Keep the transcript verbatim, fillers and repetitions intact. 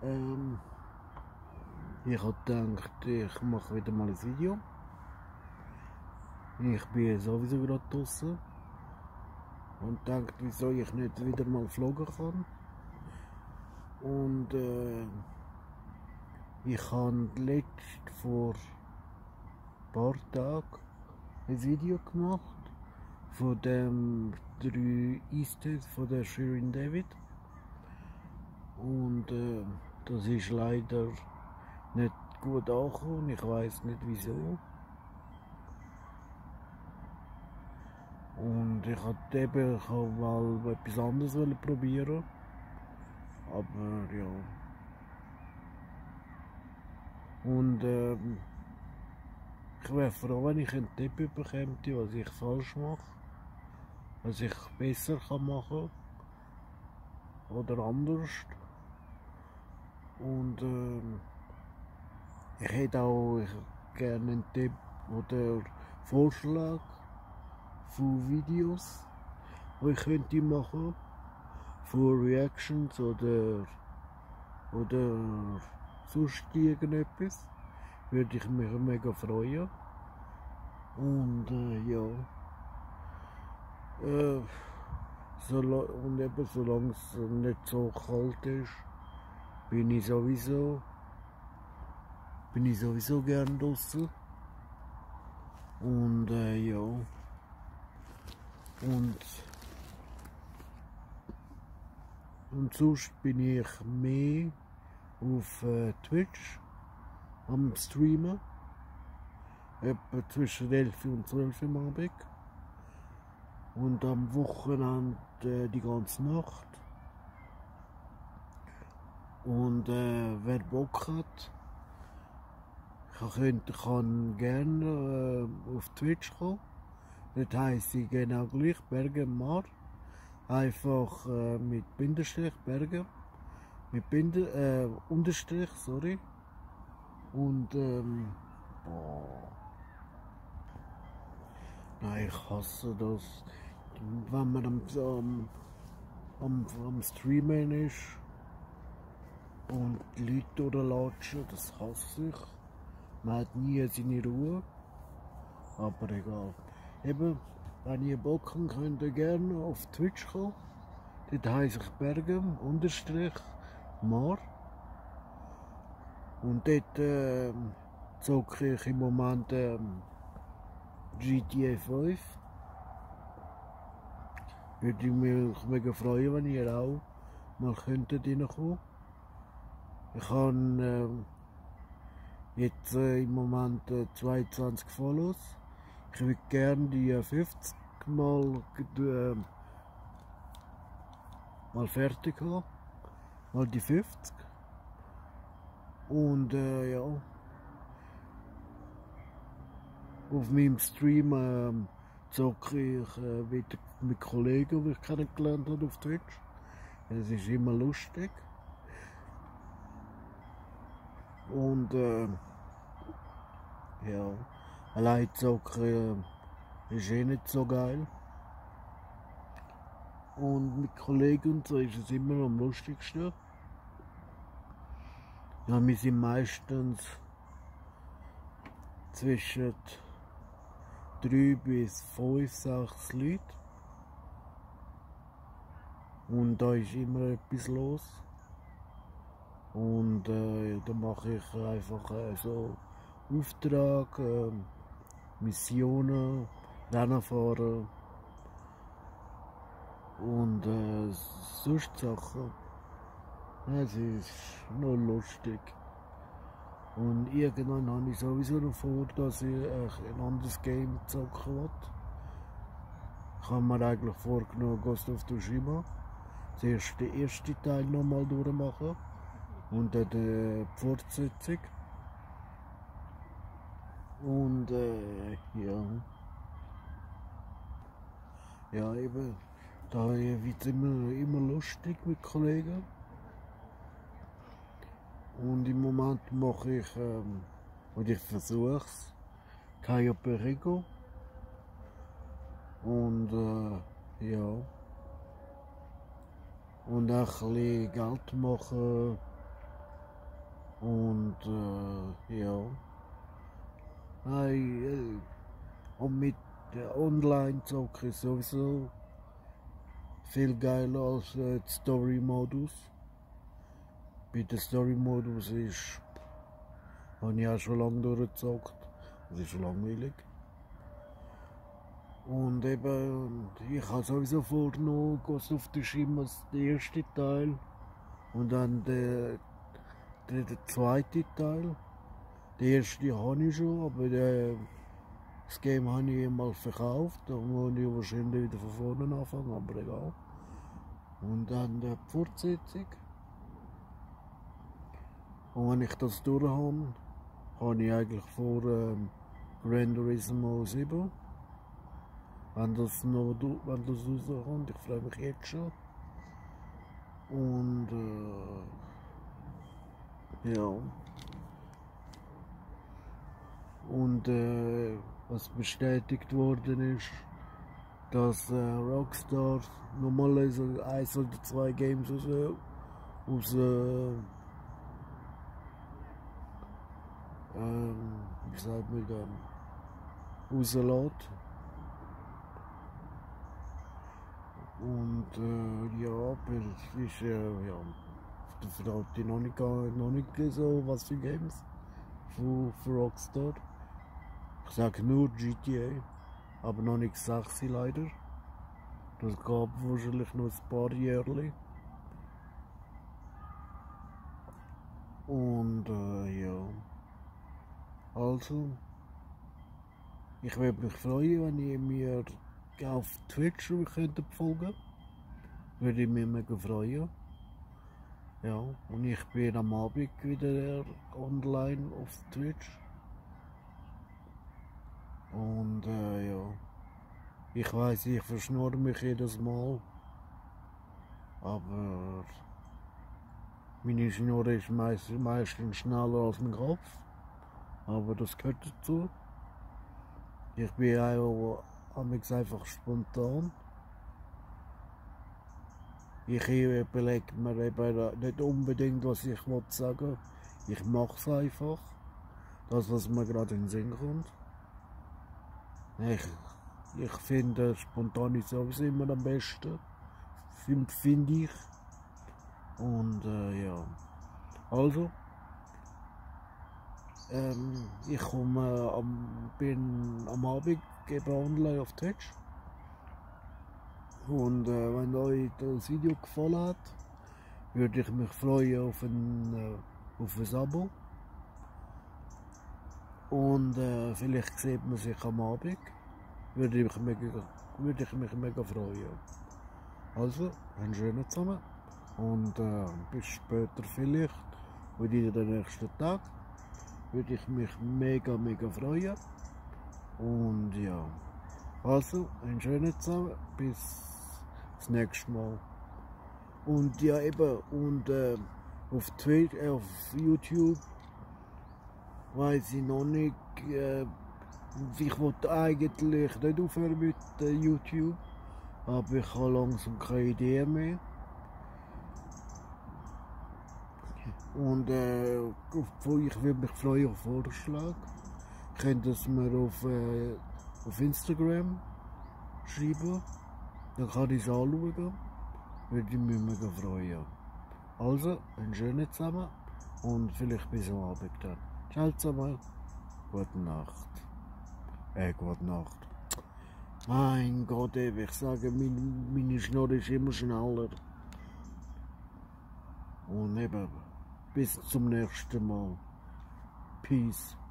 Ähm, ich habe gedacht, ich mache wieder mal ein Video. Ich bin sowieso gerade draußen und denke, wieso ich nicht wieder mal vloggen kann. Und äh, ich habe letzt vor ein paar Tagen ein Video gemacht von dem drei Easter Eggs von der Shirin David. Und äh, das ist leider nicht gut angekommen. Ich weiß nicht wieso. Und ich wollte eben ich hab mal etwas anderes probieren. Aber ja. Und äh, ich wäre froh, wenn ich einen Tipp bekäme, was ich falsch mache. Was ich besser kann machen kann. Oder anders. Und äh, ich hätte auch gerne einen Tipp oder Vorschlag von Videos, die ich könnte machen, von Reactions oder oder sonst irgendetwas. Würde ich mich mega freuen. Und äh, ja. Äh, so, und eben solange es nicht so kalt ist, bin ich sowieso bin ich sowieso gern draußen. Und äh, ja. Und, und sonst bin ich mehr auf äh, Twitch am Streamen. Etwa zwischen elf und zwölf Uhr am Abend. Und am Wochenende äh, die ganze Nacht. Und äh, wer Bock hat, kann, kann gerne äh, auf Twitch kommen. Das heisst ich genau gleich, Bergen Mar. Einfach äh, mit Bindestrich, Bergen. Mit Binde, äh, Unterstrich, sorry. Und ähm, boah. Nein, ich hasse das. Wenn man am, am, am, am Streamen ist und die Leute durchlatschen, das hasse ich. Man hat nie seine Ruhe. Aber egal. Eben, wenn ihr Bock habt, könnt ihr gerne auf Twitch kommen. Dort heisse ich Bergen, Unterstrich, Mar. Und dort äh, zocke ich im Moment äh, G T A fünf. Würde ich mich mega freuen, wenn ihr auch mal könntet reinkommen. Ich habe äh, jetzt äh, im Moment äh, zweiundzwanzig Follows. Ich würde gerne die äh, fünfzig mal, äh, mal fertig haben. Mal die fünfzig. Und äh, ja. Auf meinem Stream äh, zocke ich äh, wieder mit Kollegen, die ich kennengelernt habe auf Twitch. Es ist immer lustig. Und äh, ja, allein zocken äh, ist eh nicht so geil. Und mit Kollegen und so ist es immer am lustigsten. Ja, wir sind meistens zwischen drei bis fünf, sechs Leute. Und da ist immer etwas los. Und äh, da mache ich einfach äh, so Auftrag, äh, Missionen, Rennen fahren und äh, sonst Sachen. Es ist nur lustig. Und irgendwann habe ich sowieso noch vor, dass ich ein anderes Game zocken will. Ich habe mir eigentlich vorgenommen, Ghost of Tsushima zuerst den ersten Teil nochmal durchmachen und dann die Fortsetzung. Und äh, ja. Ja, eben, da wird es immer, immer lustig mit Kollegen. Und im Moment mache ich, ähm, und ich versuche es, Cayo Perico. Und äh, ja. Und auch ein bisschen Geld machen Und äh, ja. Nein, äh, und mit der Online-Zocke ist sowieso viel geiler als äh, der Story-Modus. Bei der Story-Modus ist, habe ich auch schon lange durchgezockt. Das ist langweilig. Und eben, ich habe sowieso vor, noch Ghost of Tsushima, den ersten Teil. Und dann der, der, der zweite Teil. Den ersten habe ich schon, aber der, das Game habe ich mal verkauft. Da muss ich wahrscheinlich wieder von vorne anfangen, aber egal. Und dann die Fortsetzung. Und wenn ich das durch habe, habe ich eigentlich vor ähm, Gran Turismo sieben. Wenn das noch wenn das rauskommt, ich freue mich jetzt schon. Und äh, ja. Und äh, was bestätigt worden ist, dass äh, Rockstar normalerweise eins oder zwei Games aus, aus äh, ähm, wie sagt man da, rauslässt. Und äh, ja, aber es ist äh, ja, da verrate ich noch nicht, noch nicht so, was für Games von, von Rockstar. Ich sage nur G T A, aber noch nicht sechs leider. Das gab wahrscheinlich noch ein paar Jahre. Und äh, ja. Also, ich würde mich freuen, wenn ihr mir auf Twitch könntet folgen. Würde ich mich mega freuen. Ja, und ich bin am Abend wieder online auf Twitch. Und äh, ja, ich weiß, ich verschnurre mich jedes Mal. Aber meine Schnur ist meist, meistens schneller als mein Kopf. Aber das gehört dazu. Ich bin auch einfach spontan. Ich überlege mir eben nicht unbedingt, was ich sagen will. Ich mache es einfach. Das, was mir gerade in den Sinn kommt. Ich, ich finde, spontan ist sowieso immer am besten. Finde find ich. Und äh, ja. Also. Ähm, ich komme am, bin am Abend eben online auf Twitch. Und äh, wenn euch das Video gefallen hat, würde ich mich freuen auf ein, äh, auf ein Abo. Und äh, vielleicht sieht man sich am Abend. Würde ich, mega, würde ich mich mega freuen. Also, einen schönen zusammen. Und äh, bis später vielleicht. Oder in den nächsten Tag. Würde ich mich mega, mega freuen. Und ja. Also, einen schönen zusammen. Bis das nächste Mal. Und ja eben, und äh, auf Twitch, äh, auf YouTube weiß ich noch nicht, äh, ich wollte eigentlich nicht aufhören mit äh, YouTube, aber ich habe langsam keine Idee mehr. Und äh, ich würde mich freuen auf Vorschläge. Könnt es mir auf, äh, auf Instagram schreiben, dann kann ich es anschauen. Würde ich mich mega freuen. Also, einen schönen zusammen und vielleicht bis am Abend dann. Ciao zusammen. Gute Nacht. Äh, gute Nacht. Mein Gott, ich sage, mein, meine Schnur ist immer schneller. Und eben, bis zum nächsten Mal. Peace.